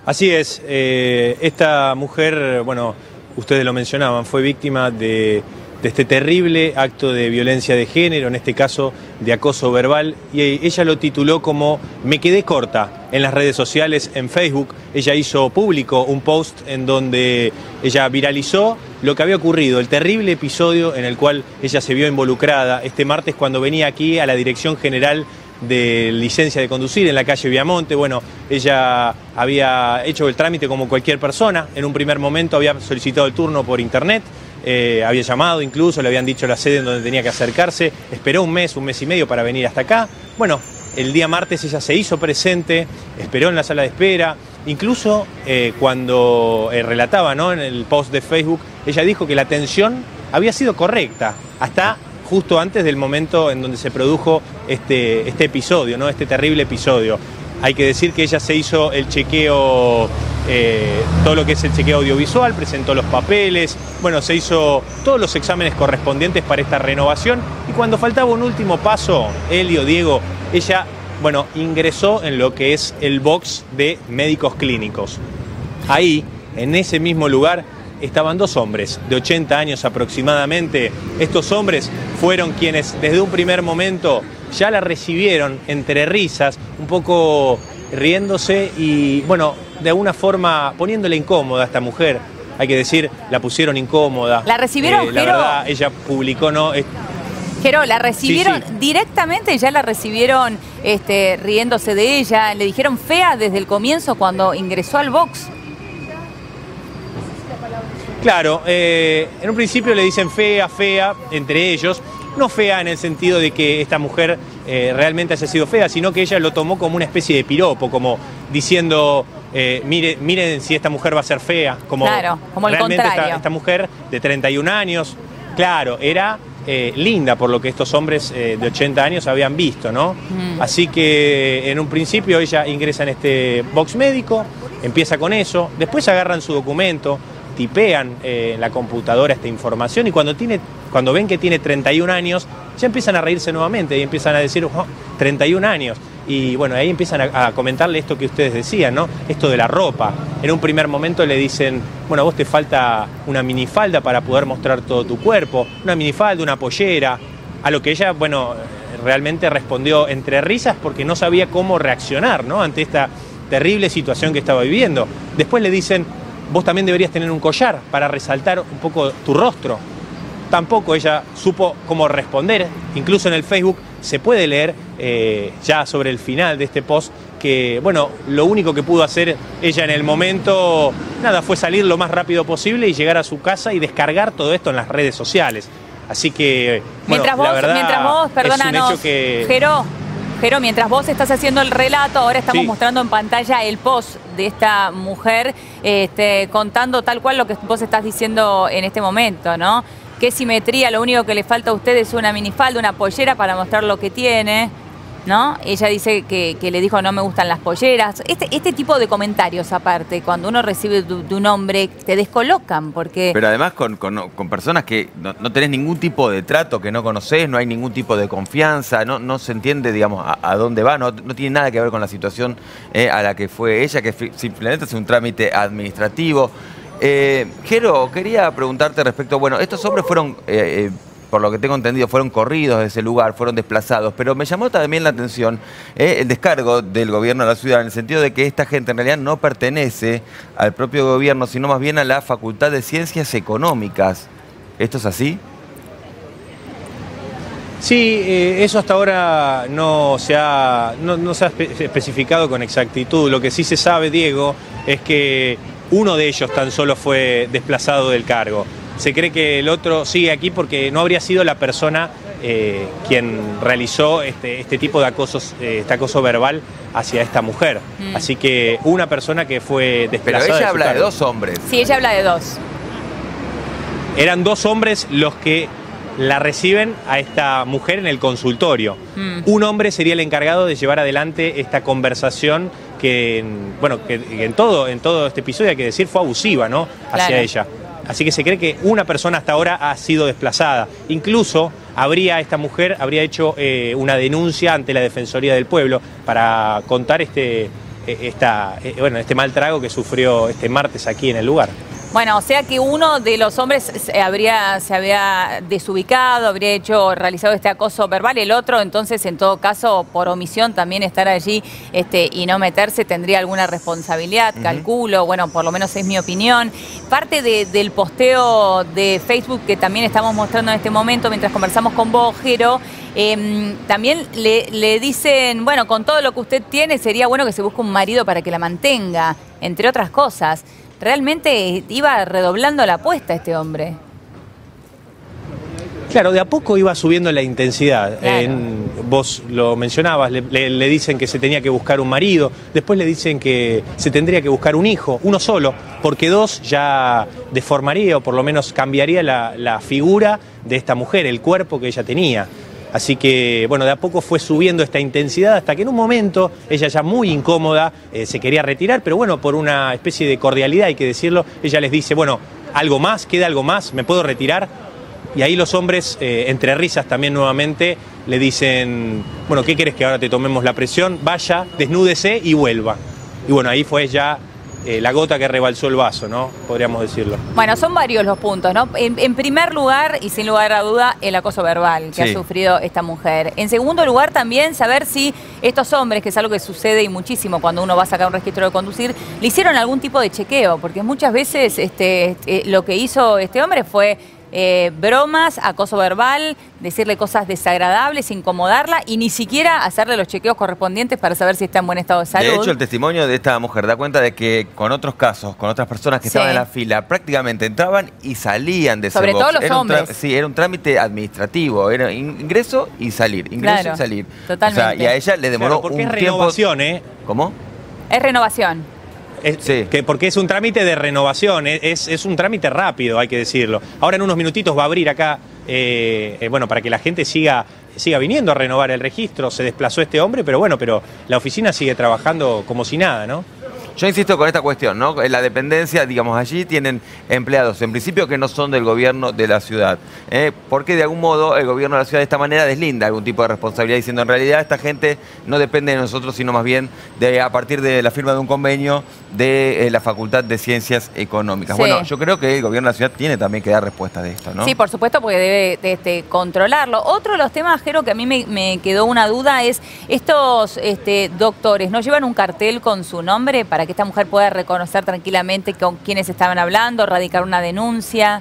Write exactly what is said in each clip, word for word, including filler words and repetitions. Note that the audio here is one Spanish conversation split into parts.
Así es, eh, esta mujer, bueno, ustedes lo mencionaban, fue víctima de, de este terrible acto de violencia de género, en este caso de acoso verbal, y ella lo tituló como "Me quedé corta" en las redes sociales, en Facebook. Ella hizo público un post en donde ella viralizó lo que había ocurrido, el terrible episodio en el cual ella se vio involucrada este martes cuando venía aquí a la Dirección General de licencia de conducir en la calle Viamonte. Bueno, ella había hecho el trámite como cualquier persona. En un primer momento había solicitado el turno por internet, eh, había llamado incluso, le habían dicho la sede en donde tenía que acercarse, esperó un mes, un mes y medio para venir hasta acá. Bueno, el día martes ella se hizo presente, esperó en la sala de espera, incluso eh, cuando eh, relataba, ¿no?, en el post de Facebook, ella dijo que la atención había sido correcta hasta justo antes del momento en donde se produjo este, este episodio, ¿no?, este terrible episodio. Hay que decir que ella se hizo el chequeo, eh, todo lo que es el chequeo audiovisual, presentó los papeles, bueno, se hizo todos los exámenes correspondientes para esta renovación, y cuando faltaba un último paso, Elio, Diego, ella, bueno, ingresó en lo que es el box de médicos clínicos. Ahí, en ese mismo lugar, estaban dos hombres de ochenta años aproximadamente. Estos hombres fueron quienes desde un primer momento ya la recibieron entre risas, un poco riéndose y, bueno, de alguna forma poniéndole incómoda a esta mujer. Hay que decir, la pusieron incómoda. ¿La recibieron, eh, La Jero? verdad, ella publicó, ¿no? Jero, ¿la recibieron Sí, sí. directamente? ¿Ya la recibieron este, riéndose de ella? ¿Le dijeron fea desde el comienzo cuando ingresó al box? Claro, eh, en un principio le dicen fea, fea, entre ellos. No fea en el sentido de que esta mujer eh, realmente haya sido fea, sino que ella lo tomó como una especie de piropo, como diciendo, eh, mire, miren si esta mujer va a ser fea. Como claro, como el realmente contrario. Esta, esta mujer de treinta y un años, claro, era eh, linda por lo que estos hombres eh, de ochenta años habían visto, ¿no? Mm. Así que en un principio ella ingresa en este box médico, empieza con eso, después agarran su documento, tipean eh, en la computadora esta información, y cuando, tiene, cuando ven que tiene treinta y un años, ya empiezan a reírse nuevamente y empiezan a decir, oh, treinta y un años. Y bueno, ahí empiezan a, a comentarle esto que ustedes decían, ¿no? Esto de la ropa. En un primer momento le dicen, bueno, a vos te falta una minifalda para poder mostrar todo tu cuerpo, una minifalda, una pollera, a lo que ella, bueno, realmente respondió entre risas porque no sabía cómo reaccionar, ¿no?, ante esta terrible situación que estaba viviendo. Después le dicen, vos también deberías tener un collar para resaltar un poco tu rostro. Tampoco ella supo cómo responder. Incluso en el Facebook se puede leer eh, ya sobre el final de este post que, bueno, lo único que pudo hacer ella en el momento, nada, fue salir lo más rápido posible y llegar a su casa y descargar todo esto en las redes sociales. Así que, bueno, mientras vos, la verdad, mientras vos, perdónanos, es un hecho que... Jero, Jero, mientras vos estás haciendo el relato, ahora estamos Sí. mostrando en pantalla el post de esta mujer, este, contando tal cual lo que vos estás diciendo en este momento, ¿no? Qué simetría, lo único que le falta a usted es una minifalda, una pollera para mostrar lo que tiene, ¿no? Ella dice que, que le dijo no me gustan las polleras. Este, este tipo de comentarios aparte, cuando uno recibe de, de un hombre, te descolocan porque... Pero además con, con, con personas que no, no tenés ningún tipo de trato, que no conocés, no hay ningún tipo de confianza, no, no se entiende, digamos, a, a dónde va, no, no tiene nada que ver con la situación eh, a la que fue ella, que simplemente es un trámite administrativo. Eh, Jero, quería preguntarte respecto, bueno, estos hombres fueron... Eh, eh, por lo que tengo entendido, fueron corridos de ese lugar, fueron desplazados, pero me llamó también la atención eh, el descargo del gobierno de la ciudad, en el sentido de que esta gente en realidad no pertenece al propio gobierno, sino más bien a la Facultad de Ciencias Económicas. ¿Esto es así? Sí, eh, eso hasta ahora no se ha, no, no se ha espe especificado con exactitud. Lo que sí se sabe, Diego, es que uno de ellos tan solo fue desplazado del cargo. Se cree que el otro sigue aquí porque no habría sido la persona eh, quien realizó este, este tipo de acosos, eh, este acoso verbal hacia esta mujer. Mm. Así que una persona que fue desplazada. Pero ella de habla cargo. de dos hombres. Sí, ella habla de dos. Eran dos hombres los que la reciben a esta mujer en el consultorio. Mm. Un hombre sería el encargado de llevar adelante esta conversación que, en, bueno, que, que en, todo, en todo este episodio, hay que decir, fue abusiva, ¿no?, hacia claro. ella. Así que se cree que una persona hasta ahora ha sido desplazada. Incluso habría esta mujer habría hecho eh, una denuncia ante la Defensoría del Pueblo para contar este, esta, bueno, este mal trago que sufrió este martes aquí en el lugar. Bueno, o sea que uno de los hombres se habría, se había desubicado, habría hecho, realizado este acoso verbal, el otro entonces en todo caso por omisión también estar allí este, y no meterse tendría alguna responsabilidad, uh-huh. calculo, bueno, por lo menos es mi opinión. Parte de, del posteo de Facebook que también estamos mostrando en este momento mientras conversamos con vos, Jero, eh, también le, le dicen, bueno, con todo lo que usted tiene sería bueno que se busque un marido para que la mantenga, entre otras cosas. Realmente iba redoblando la apuesta este hombre. Claro, de a poco iba subiendo la intensidad. Claro. En, vos lo mencionabas, le, le, le dicen que se tenía que buscar un marido, después le dicen que se tendría que buscar un hijo, uno solo, porque dos ya deformaría o por lo menos cambiaría la, la figura de esta mujer, el cuerpo que ella tenía. Así que, bueno, de a poco fue subiendo esta intensidad hasta que en un momento, ella ya muy incómoda, eh, se quería retirar, pero bueno, por una especie de cordialidad, hay que decirlo, ella les dice, bueno, algo más, queda algo más, ¿me puedo retirar? Y ahí los hombres, eh, entre risas también nuevamente, le dicen, bueno, ¿qué querés que ahora te tomemos la presión? Vaya, desnúdese y vuelva. Y bueno, ahí fue ya eh, la gota que rebalsó el vaso, ¿no? Podríamos decirlo. Bueno, son varios los puntos, ¿no? En, en primer lugar, y sin lugar a duda, el acoso verbal que sí. ha sufrido esta mujer. En segundo lugar, también saber si estos hombres, que es algo que sucede y muchísimo cuando uno va a sacar un registro de conducir, le hicieron algún tipo de chequeo, porque muchas veces este, eh, lo que hizo este hombre fue Eh, bromas, acoso verbal, decirle cosas desagradables, incomodarla y ni siquiera hacerle los chequeos correspondientes para saber si está en buen estado de salud. De hecho, el testimonio de esta mujer da cuenta de que con otros casos, con otras personas que sí. estaban en la fila, prácticamente entraban y salían de ese Sobre box. todo los era hombres. Sí, era un trámite administrativo, era ingreso y salir, ingreso claro, y salir. Totalmente. O sea, y a ella le demoró claro, porque un es renovación, tiempo... ¿eh? ¿Cómo? Es renovación. Es, sí. que porque es un trámite de renovación, es, es un trámite rápido, hay que decirlo. Ahora en unos minutitos va a abrir acá, eh, eh, bueno, para que la gente siga, siga viniendo a renovar el registro. Se desplazó este hombre, pero bueno, pero la oficina sigue trabajando como si nada, ¿no? Yo insisto con esta cuestión, ¿no? En la dependencia, digamos, allí tienen empleados, en principio que no son del gobierno de la ciudad, ¿eh? Porque de algún modo el gobierno de la ciudad de esta manera deslinda algún tipo de responsabilidad, diciendo en realidad esta gente no depende de nosotros, sino más bien de a partir de la firma de un convenio de eh, la Facultad de Ciencias Económicas. Sí. Bueno, yo creo que el gobierno de la ciudad tiene también que dar respuesta de esto, ¿no? Sí, por supuesto, porque debe de, de controlarlo. Otro de los temas, Jero, que a mí me, me quedó una duda es, estos este, doctores, ¿no llevan un cartel con su nombre para que esta mujer pueda reconocer tranquilamente con quiénes estaban hablando, radicar una denuncia?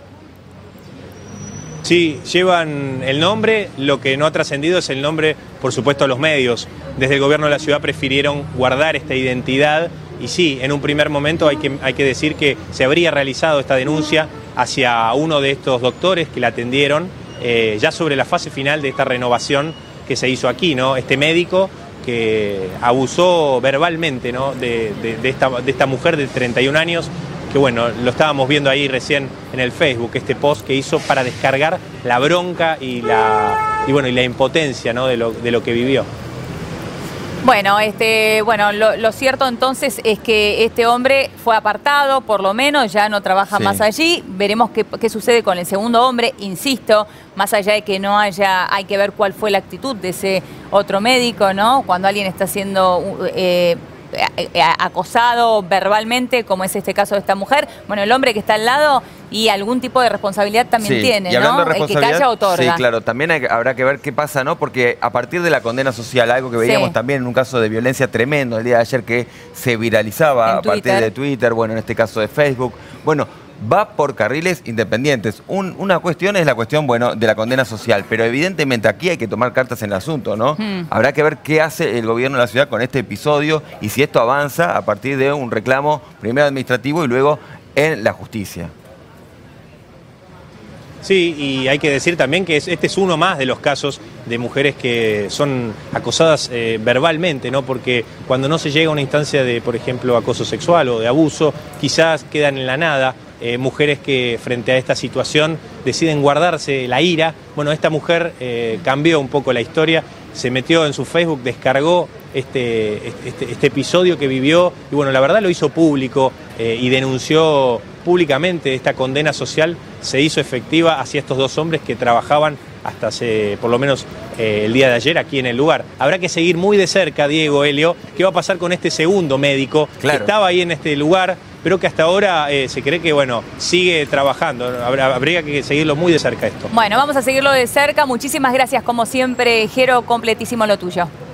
Sí, llevan el nombre, lo que no ha trascendido es el nombre, por supuesto, a los medios. Desde el gobierno de la ciudad prefirieron guardar esta identidad y sí, en un primer momento hay que, hay que decir que se habría realizado esta denuncia hacia uno de estos doctores que la atendieron, eh, ya sobre la fase final de esta renovación que se hizo aquí, ¿no? Este médico que abusó verbalmente, ¿no? de, de, de, esta, de esta mujer de treinta y un años, que bueno, lo estábamos viendo ahí recién en el Facebook, este post que hizo para descargar la bronca y la, y bueno, y la impotencia, ¿no? de, lo, de lo que vivió. Bueno, este, bueno, lo, lo cierto entonces es que este hombre fue apartado, por lo menos, ya no trabaja sí. más allí. Veremos qué, qué sucede con el segundo hombre, insisto, más allá de que no haya, hay que ver cuál fue la actitud de ese otro médico, ¿no? Cuando alguien está siendo eh, acosado verbalmente, como es este caso de esta mujer, bueno, el hombre que está al lado y algún tipo de responsabilidad también sí. tiene, y ¿no? De responsabilidad, el que calla otorga. Sí, claro, también hay, habrá que ver qué pasa, ¿no? Porque a partir de la condena social, algo que veíamos sí. también en un caso de violencia tremendo el día de ayer que se viralizaba en a Twitter. partir de Twitter, bueno, en este caso de Facebook, bueno, va por carriles independientes. Un, una cuestión es la cuestión, bueno, de la condena social, pero evidentemente aquí hay que tomar cartas en el asunto, ¿no? Hmm. Habrá que ver qué hace el gobierno de la ciudad con este episodio y si esto avanza a partir de un reclamo primero administrativo y luego en la justicia. Sí, y hay que decir también que este es uno más de los casos de mujeres que son acosadas eh, verbalmente, ¿no? Porque cuando no se llega a una instancia de, por ejemplo, acoso sexual o de abuso, quizás quedan en la nada. Eh, mujeres que frente a esta situación deciden guardarse la ira. Bueno, esta mujer eh, cambió un poco la historia, se metió en su Facebook, descargó este, este, este episodio que vivió y bueno, la verdad lo hizo público eh, y denunció públicamente esta condena social se hizo efectiva hacia estos dos hombres que trabajaban hasta hace, por lo menos eh, el día de ayer aquí en el lugar. Habrá que seguir muy de cerca, Diego, Helio, qué va a pasar con este segundo médico Claro. que estaba ahí en este lugar, pero que hasta ahora eh, se cree que, bueno, sigue trabajando. Habrá, habría que seguirlo muy de cerca esto. Bueno, vamos a seguirlo de cerca. Muchísimas gracias, como siempre, Jero, completísimo lo tuyo.